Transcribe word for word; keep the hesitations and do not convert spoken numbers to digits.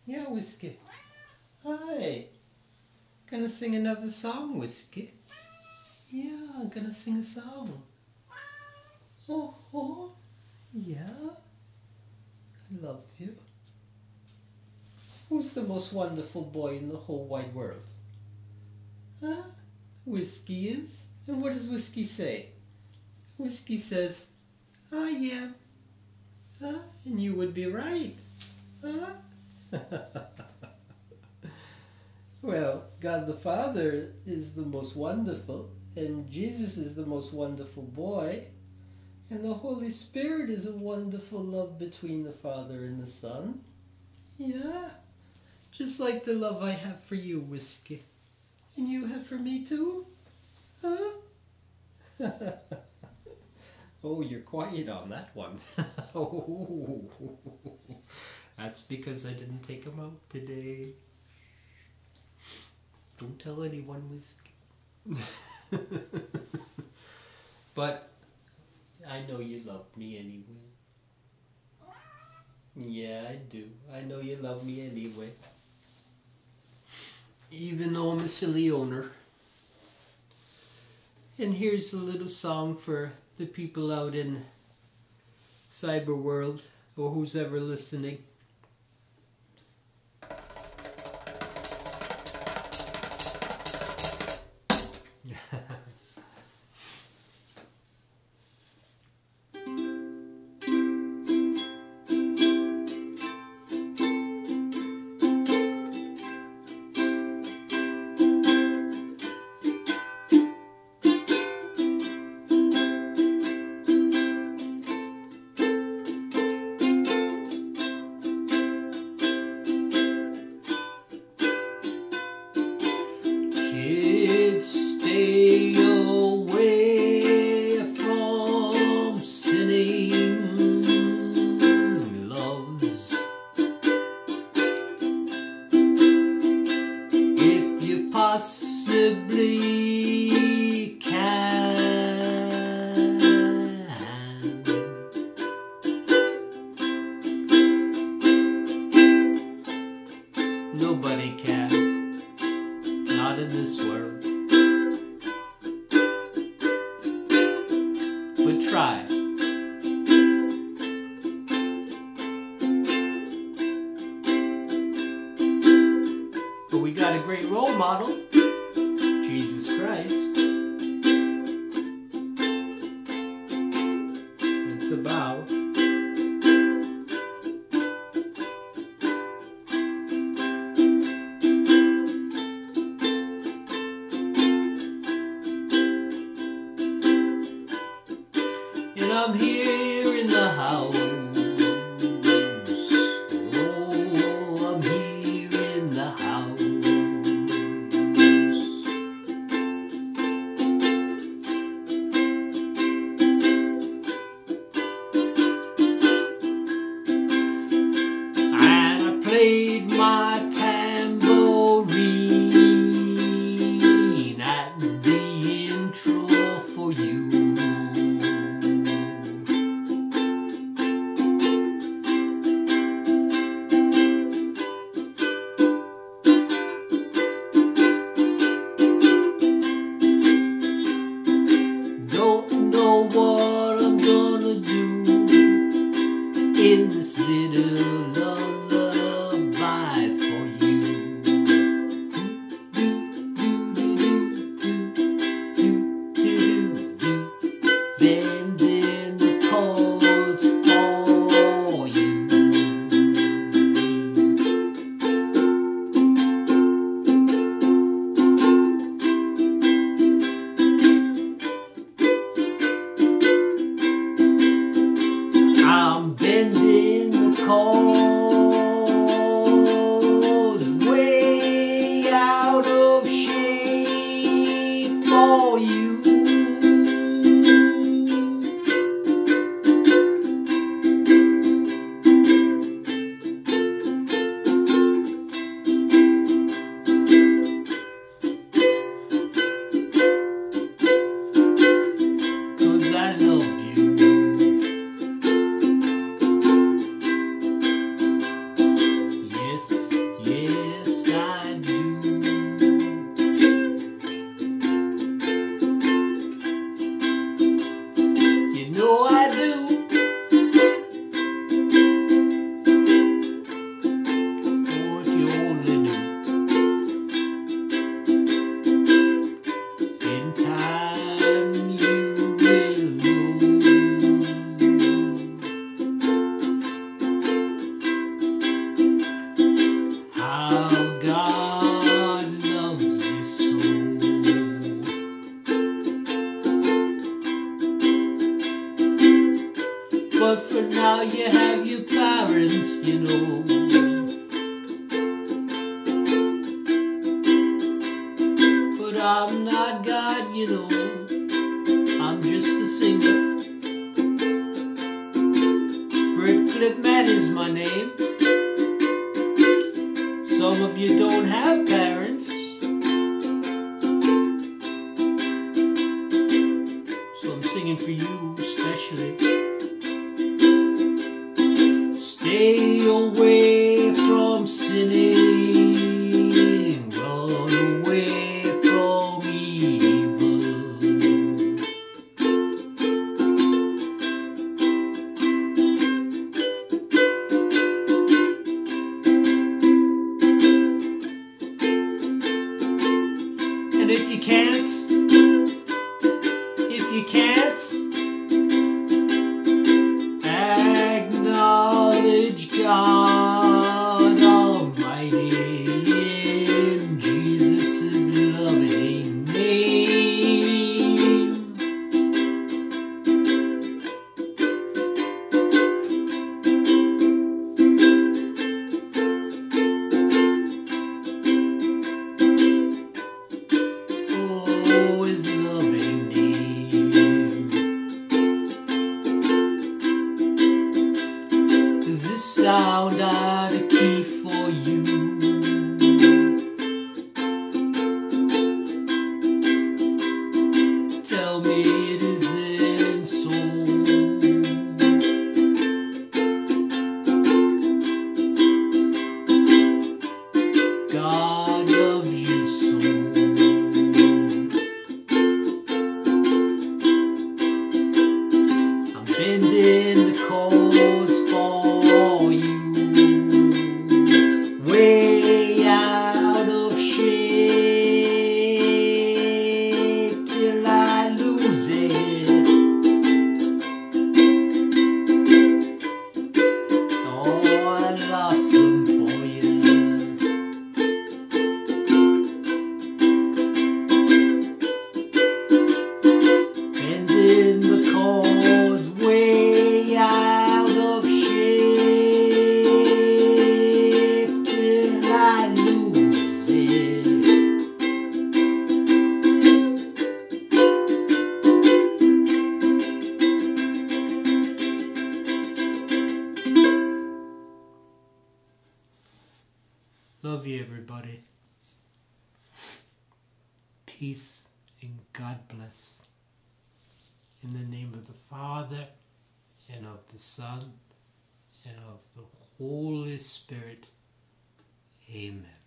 Yeah, Whiskey. Hi. Gonna sing another song, Whiskey. Yeah, I'm gonna sing a song. Oh, oh, yeah. I love you. Who's the most wonderful boy in the whole wide world? Huh? Whiskey is. And what does Whiskey say? Whiskey says, I am. Huh? And you would be right. Huh? Well, God the Father is the most wonderful, and Jesus is the most wonderful boy, and the Holy Spirit is a wonderful love between the Father and the Son. Yeah, just like the love I have for you, Whiskey. And you have for me too? Huh? Oh, you're quiet on that one. Oh, that's because I didn't take him out today. Don't tell anyone, Whiskey. But I know you love me anyway. Yeah, I do. I know you love me anyway. Even though I'm a silly owner. And here's a little song for the people out in cyber world, or who's ever listening. Possibly can. Nobody can. Not in this world. But try. But we got a great role model. Jesus Christ. It's a bow. And I'm here in the house. Oh, I'm here in the house. Played my tambourine at the intro for you. Don't know what I'm gonna do in this little love. Bending the chords for you. I'm bending the chords way out of shape for you. I love you. parents, you know. But I'm not God, you know. I'm just a singer. Bread Clip Manny is my name. Some of you don't have parents, so I'm singing for you especially. Stay away from sinning, run away from evil. And if you can't, if you can't, acknowledge God Almighty in Jesus' loving name. Oh, His loving name. Does this sound out of key for you? Tell me it isn't so. God loves you so. I'm bending the chords for you, way out of shape till I lose it. Oh, I lost them for you. Bending the chords way out of shape till I lose it. Love you, everybody. Peace and God bless. In the name of the Father, and of the Son, and of the Holy Spirit. Amen.